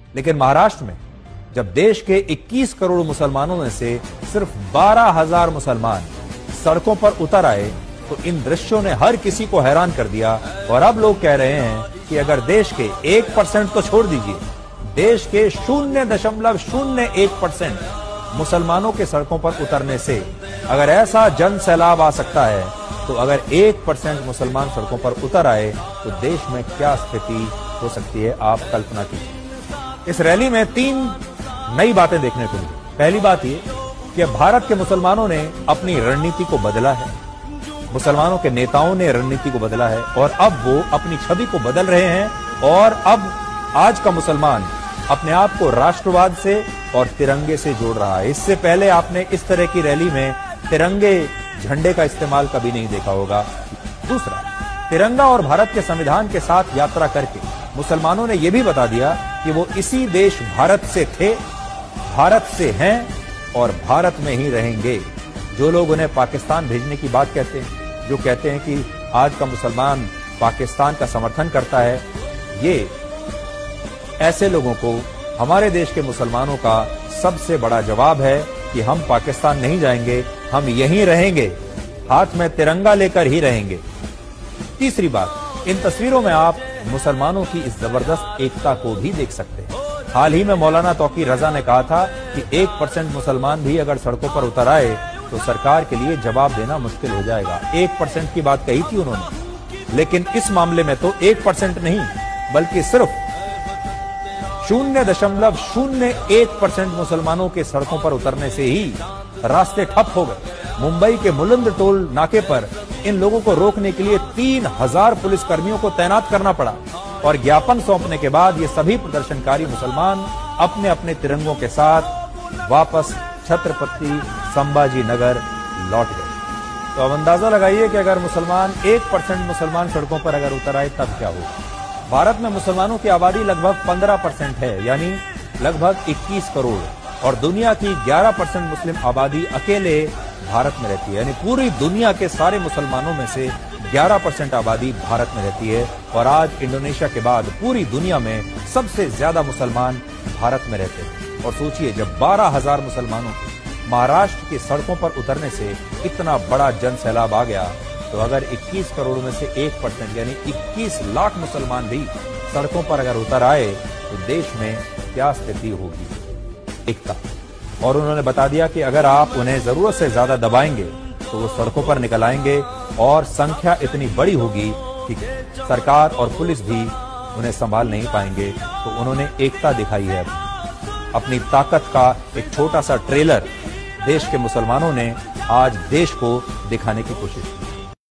लेकिन महाराष्ट्र में जब देश के 21 करोड़ मुसलमानों में से सिर्फ 12,000 मुसलमान सड़कों पर उतर आए तो इन दृश्यों ने हर किसी को हैरान कर दिया। और अब लोग कह रहे हैं कि अगर देश के 1% तो छोड़ दीजिए, देश के 0.01% मुसलमानों के सड़कों पर उतरने से अगर ऐसा जन सैलाब आ सकता है, तो अगर 1% मुसलमान सड़कों पर उतर आए तो देश में क्या स्थिति हो सकती है, आप कल्पना कीजिए। इस रैली में 3 नई बातें देखने को मिली। पहली बात ये कि भारत के मुसलमानों ने अपनी रणनीति को बदला है, मुसलमानों के नेताओं ने रणनीति को बदला है और अब वो अपनी छवि को बदल रहे हैं। और अब आज का मुसलमान अपने आप को राष्ट्रवाद से और तिरंगे से जोड़ रहा है। इससे पहले आपने इस तरह की रैली में तिरंगे झंडे का इस्तेमाल कभी नहीं देखा होगा। दूसरा, तिरंगा और भारत के संविधान के साथ यात्रा करके मुसलमानों ने यह भी बता दिया कि वो इसी देश भारत से थे, भारत से हैं और भारत में ही रहेंगे। जो लोग उन्हें पाकिस्तान भेजने की बात कहते हैं, जो कहते हैं कि आज का मुसलमान पाकिस्तान का समर्थन करता है, ये ऐसे लोगों को हमारे देश के मुसलमानों का सबसे बड़ा जवाब है कि हम पाकिस्तान नहीं जाएंगे, हम यहीं रहेंगे, हाथ में तिरंगा लेकर ही रहेंगे। तीसरी बात, इन तस्वीरों में आप मुसलमानों की इस जबरदस्त एकता को भी देख सकते हैं। हाल ही में मौलाना तौकीर रजा ने कहा था कि 1% मुसलमान भी अगर सड़कों पर उतर आए तो सरकार के लिए जवाब देना मुश्किल हो जाएगा। 1% की बात कही थी उन्होंने, लेकिन इस मामले में तो 1% नहीं बल्कि सिर्फ 0.01% मुसलमानों के सड़कों पर उतरने से ही रास्ते ठप हो गए। मुंबई के मुलंद टोल नाके पर इन लोगों को रोकने के लिए 3,000 पुलिसकर्मियों को तैनात करना पड़ा और ज्ञापन सौंपने के बाद ये सभी प्रदर्शनकारी मुसलमान अपने अपने तिरंगों के साथ वापस छत्रपति संभाजी नगर लौट गए। तो अब अंदाजा लगाइए कि अगर 1% मुसलमान सड़कों पर अगर उतर आए तब क्या होगा। भारत में मुसलमानों की आबादी लगभग 15% है, यानी लगभग 21 करोड़, और दुनिया की 11% मुस्लिम आबादी अकेले भारत में रहती है, यानी पूरी दुनिया के सारे मुसलमानों में से 11% आबादी भारत में रहती है। और आज इंडोनेशिया के बाद पूरी दुनिया में सबसे ज्यादा मुसलमान भारत में रहते हैं। और सोचिए, जब 12,000 मुसलमानों को महाराष्ट्र की सड़कों पर उतरने से इतना बड़ा जन सैलाब आ गया, तो अगर 21 करोड़ में से 1% यानी 21 लाख मुसलमान भी सड़कों पर अगर उतर आए तो देश में क्या स्थिति होगी। एकता। और उन्होंने बता दिया कि अगर आप उन्हें जरूरत से ज्यादा दबाएंगे तो वो सड़कों पर निकल आएंगे और संख्या इतनी बड़ी होगी कि सरकार और पुलिस भी उन्हें संभाल नहीं पाएंगे। तो उन्होंने एकता दिखाई है। अपनी ताकत का एक छोटा सा ट्रेलर देश के मुसलमानों ने आज देश को दिखाने की कोशिश की।